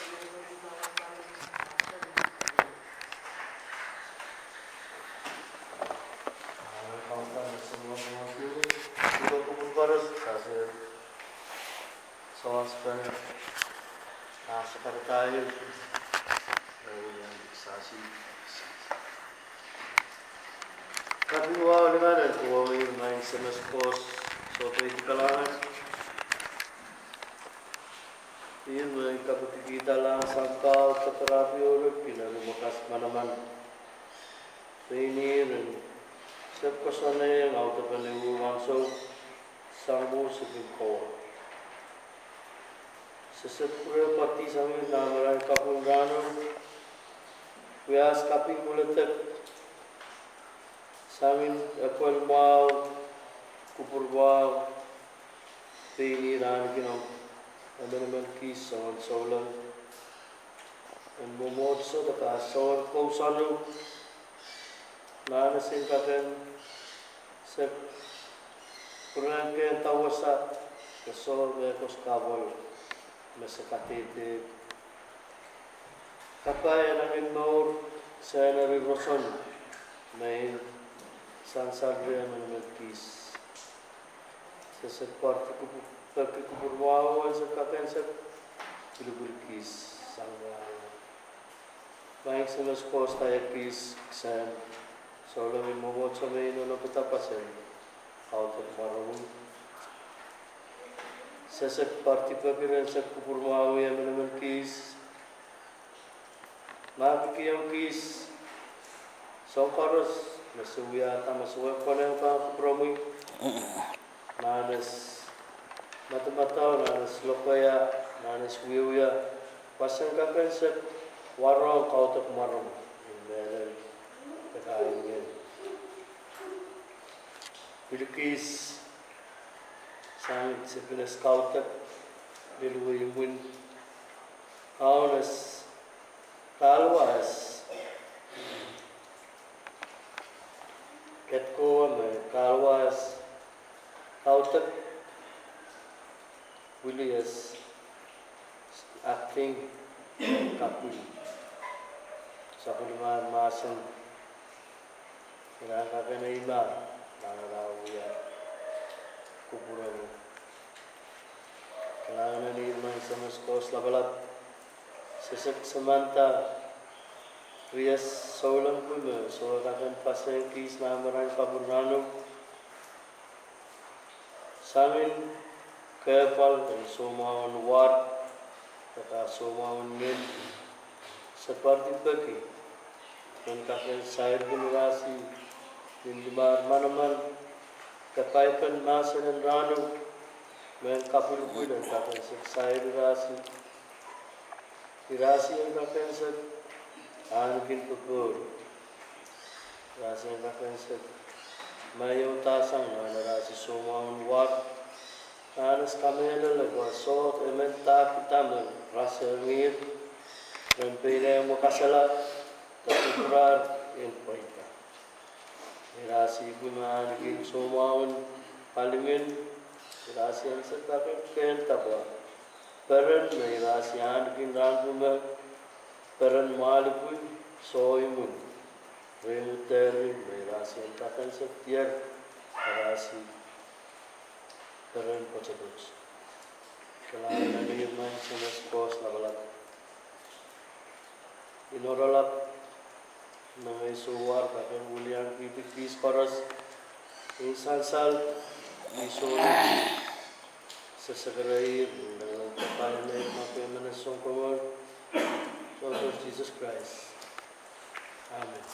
Sekretariat yang diksasi. Tapi wow dengan wow main semeskos soto itu kalangan. Ini mereka kita lang sangkal keterapi oleh kita lumakas mana-mana. Ini dan sepasane auto peniru langsung sanggup sebikau. Sesepuluh parti sambil nama kapung rano, bias kaping buletek, sambil apel mau, kupur mau, ini rano kino, aman kis sama solan, dan momot so dekat soal kau sanu, nana singkakan, sep, kurang ke tawasa, kesol bekos kabel. Mesakatete kapay namin maur sa namin roson may sansagre namin kis sa kwarto ko pagkikupurwawan sa kapen sa pilubul kis sangga maing sa mas kos tayo kis sa solo may momot sa may nunapitapasan out of marunong Sesek parti pakiran sa kupurmaw yang menemen kis, maki yang kis, songkaros masuya tamasuya konen pa kupromi, nanes mata-mata nanes lokaya nanes wiuya, pasang kapen sa warong kautak marong, imbelen kakain yan. Pilkis Sangat sepenuhnya kautak belui mun aunas kalwas ketko me kalwas kautak Williams acting kapul sapulman masan kinakakana ima nangarawya kupuran kailangan ni Irman sa Moskos labalat sesek semanta rias saulang puno so akan pasang kis namaran kapurnano samin kepal dan somawan war kata somawan men seperti bagi dan kakek saya generasi di mana-mana Kapaikan masa dan ranu mengkapul dan kakek saya dirasi yang kakek set angin pukul rasi yang kakek set mayo tasang mana rasi somaun wat anas kamera lagwa sot ementa kita rasa ngir dan pilih mukasala terkurar yang baik. Irasi guna lagi somaun palimin irasi yang setakat ken tapwa peran irasi yang lagi rangkuma peran malipun soimun remuteri irasi yang takkan setiap irasi peran pocebus kelain lagi main senes kos labalak inorolak Namai suar kakek William Kipikis Koros insan sal isul sesegerai dalam kepada makin menasong kawal Lord Jesus Christ. Amen.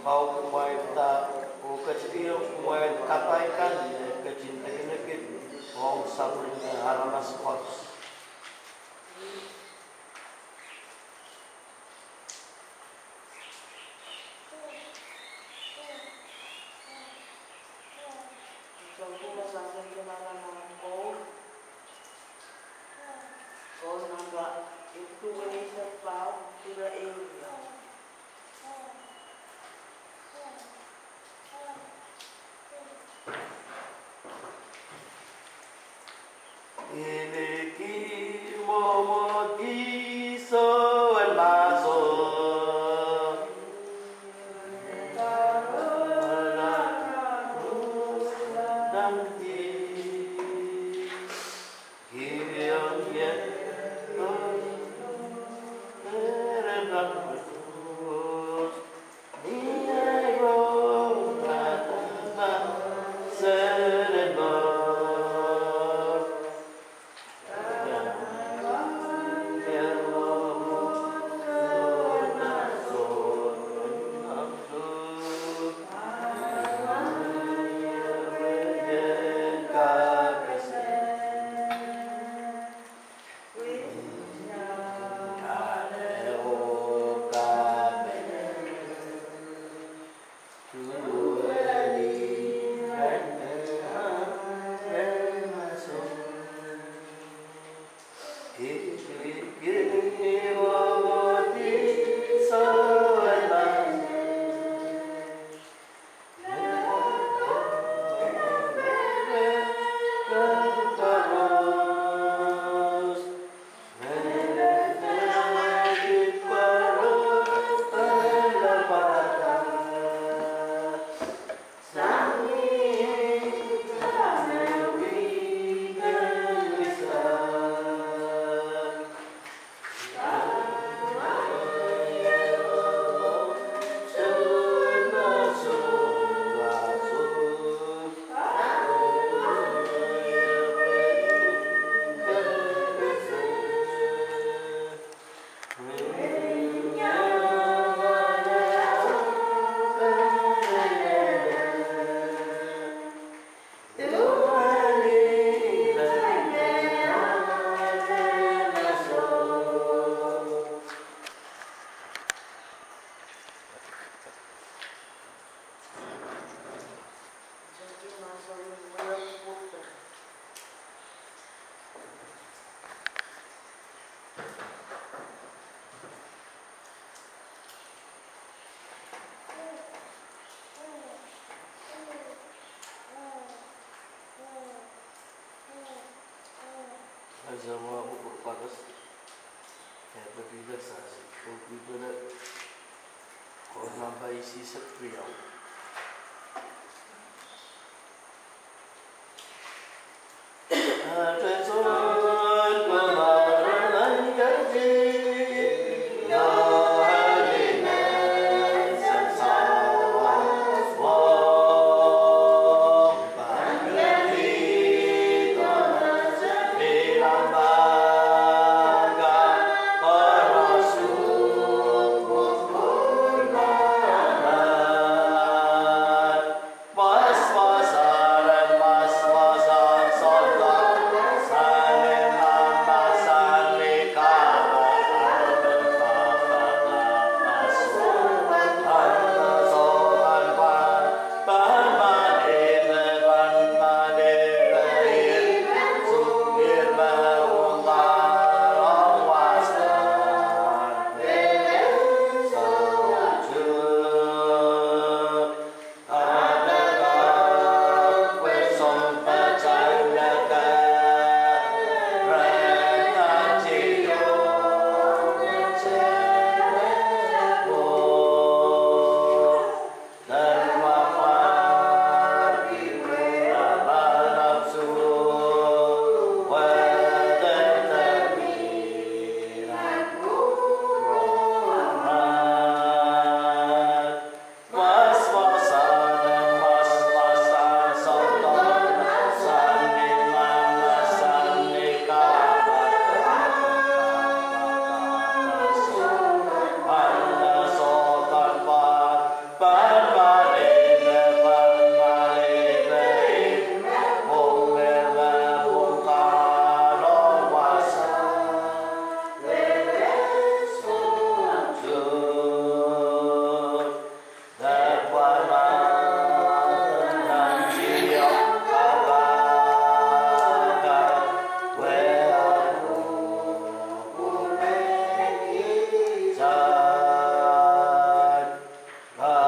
kau kumaita o kecil kumain kataikan kecintaan kau sampai haramas kos. Sama ukur panas, kayak berbeda sasi. Kalau berbeda, kalau nambah isi sepriau. Ada soal kemarin gaji,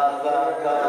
Avada